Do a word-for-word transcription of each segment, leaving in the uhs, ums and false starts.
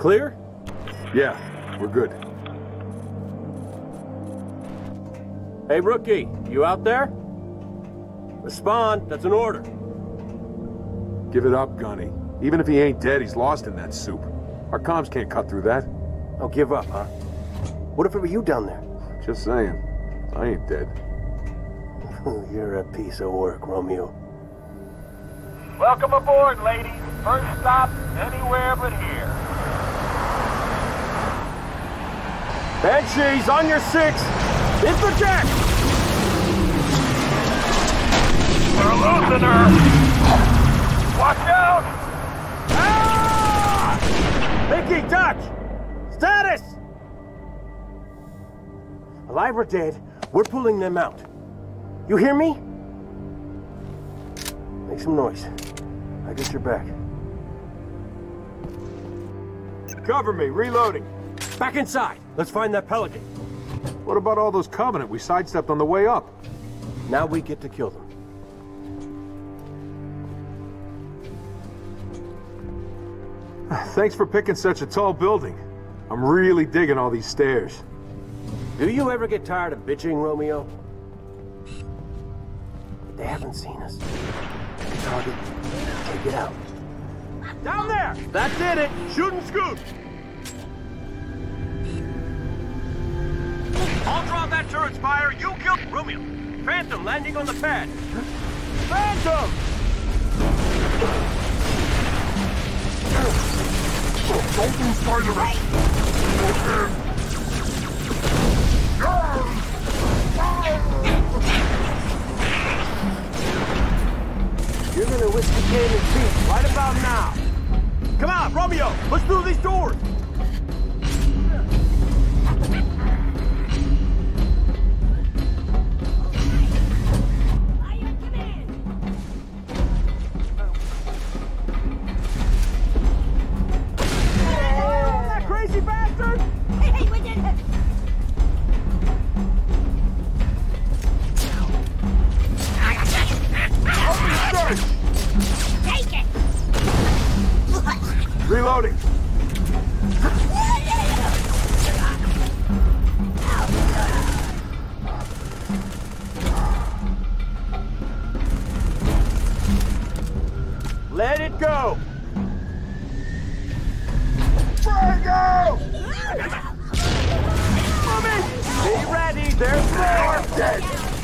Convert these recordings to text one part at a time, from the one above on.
Clear? Yeah, we're good. Hey, rookie, you out there? Respond, that's an order. Give it up, Gunny. Even if he ain't dead, he's lost in that soup. Our comms can't cut through that. Oh, give up, huh? What if it were you down there? Just saying. I ain't dead. You're a piece of work, Romeo. Welcome aboard, ladies. First stop, anywhere but here. Banshees, on your six! Interject! We're losing her! Watch out! Ah! Mickey, touch! Status! Alive or dead, we're pulling them out. You hear me? Make some noise. I got your back. Cover me, reloading. Back inside. Let's find that Pelican. What about all those Covenant we sidestepped on the way up? Now we get to kill them. Thanks for picking such a tall building. I'm really digging all these stairs. Do you ever get tired of bitching, Romeo? They haven't seen us. Target, take it out. Down there! That did it! Shoot and scoot! I'll draw that turret's fire, you kill Romeo. Phantom landing on the pad. Phantom! Don't lose sight of it! You're gonna wish you came in peace right about now. Come on, Romeo! Let's through these doors! Reloading. Let it go. Frango! Be ready. There's more. Dead.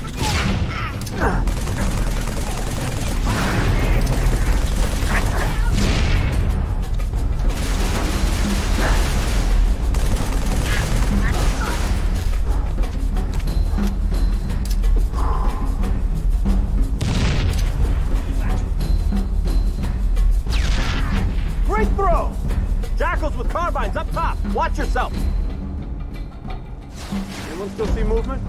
Throw! Jackals with carbines up top. Watch yourself. Anyone still see movement?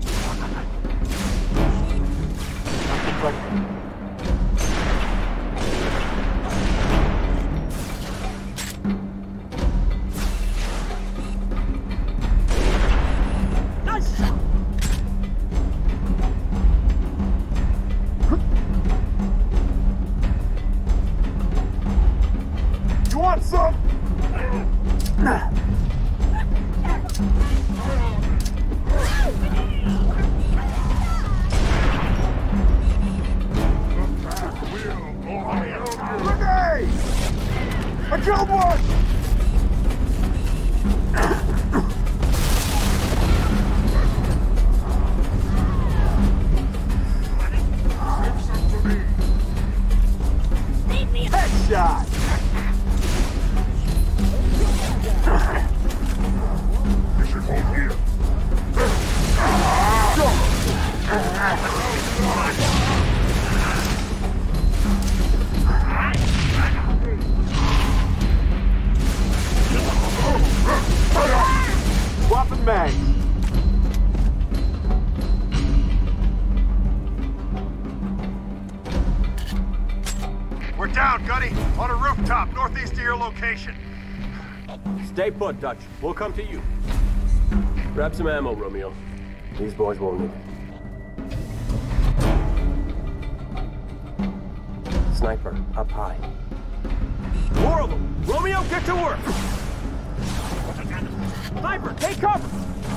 Nice shot. You want some? Grenade! I killed one! Headshot! Swapping mags. We're down, Gunny. On a rooftop, northeast of your location. Stay put, Dutch. We'll come to you. Grab some ammo, Romeo. These boys won't need it. Sniper, up high. Four of them! Romeo, get to work! Sniper, take cover!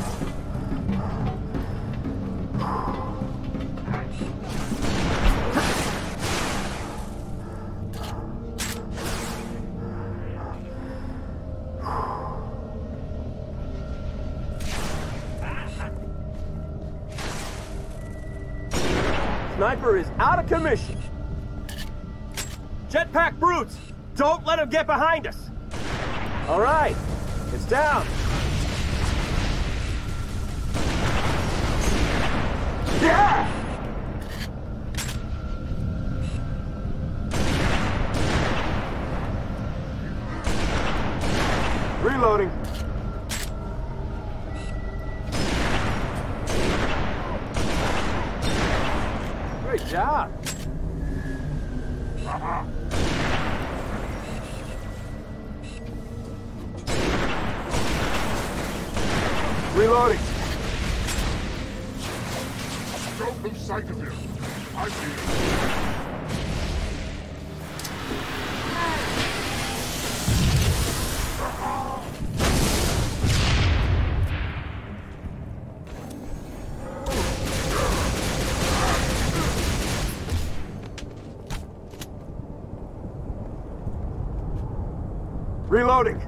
Sniper is out of commission. Jetpack brutes, don't let him get behind us. All right, it's down. Yeah! Reloading. Great job. Reloading. Don't lose sight of him. I see him. Reloading.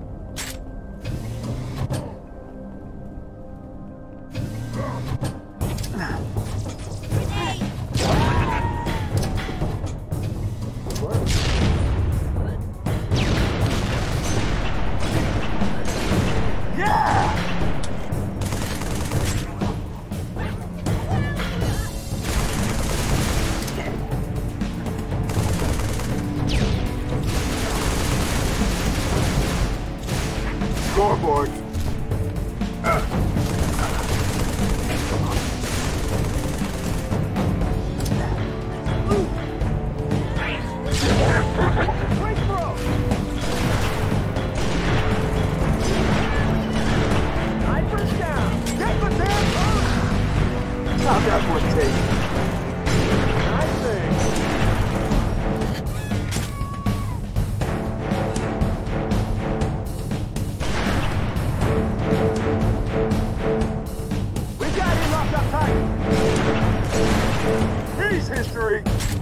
Scoreboard. Great throw! Sniper's down! Get the damn gun! How'd that one take? Nice thing. We got him locked up tight. He's history.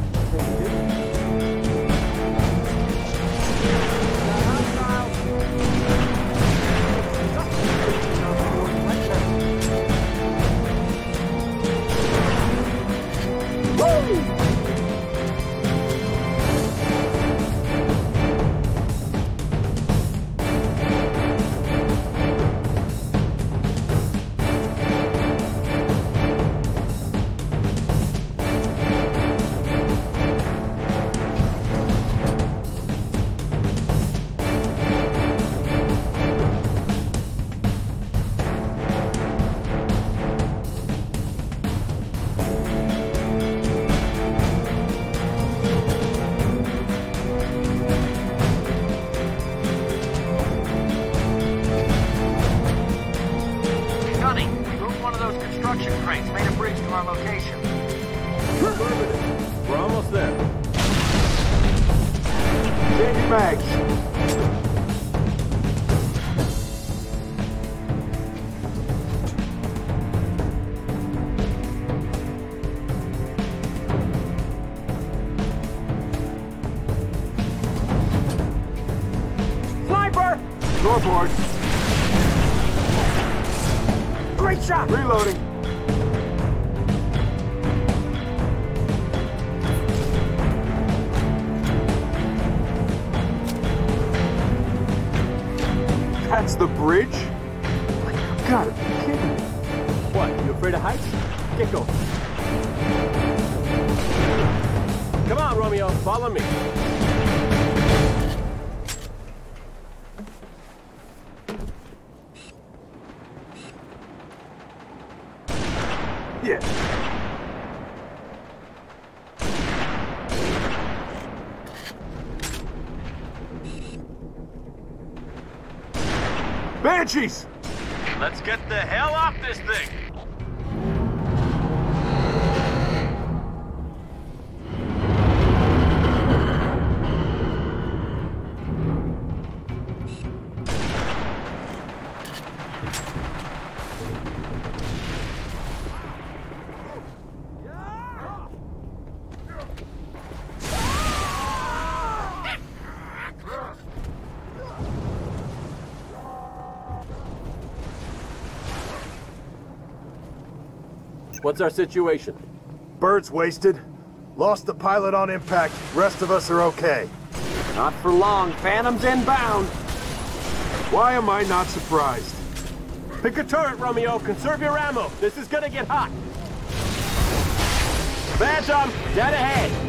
We're almost there. Changing mags. Sniper! Scoreboard. Great shot! Reloading. That's the bridge? You gotta be kidding me. What, you afraid of heights? Get going. Come on, Romeo, follow me. Yeah. Banshees! Let's get the hell off this thing! What's our situation? Bird's wasted. Lost the pilot on impact. Rest of us are okay. Not for long. Phantom's inbound. Why am I not surprised? Pick a turret, Romeo. Conserve your ammo. This is gonna get hot. Phantom, dead ahead.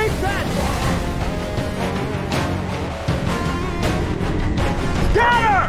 Ain't that? Get her!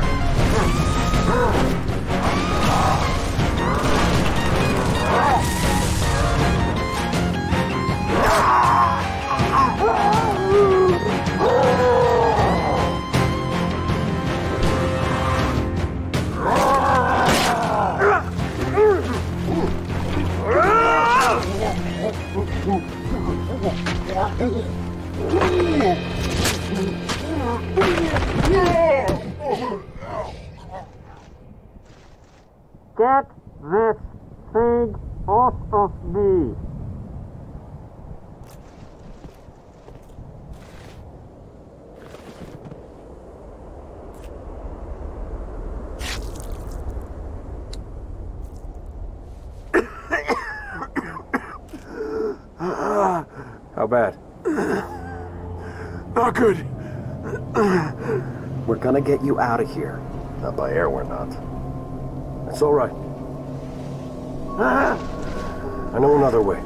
Get this thing off of me! How bad? Not good. We're gonna get you out of here. Not by air, we're not. It's all right. I know another way.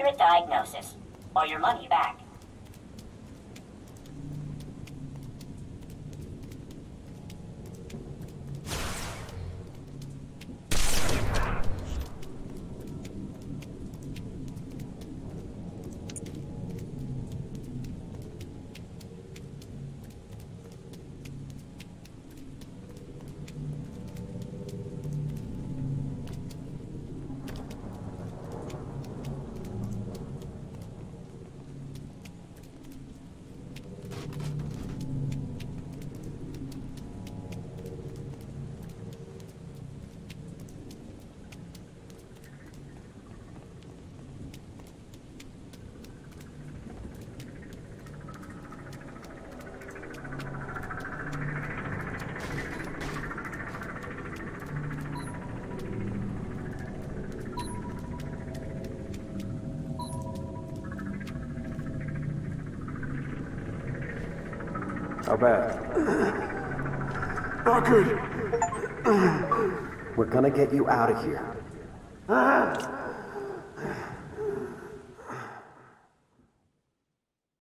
accurate diagnosis, or your money back. How bad? Not good. We're gonna get you out of here.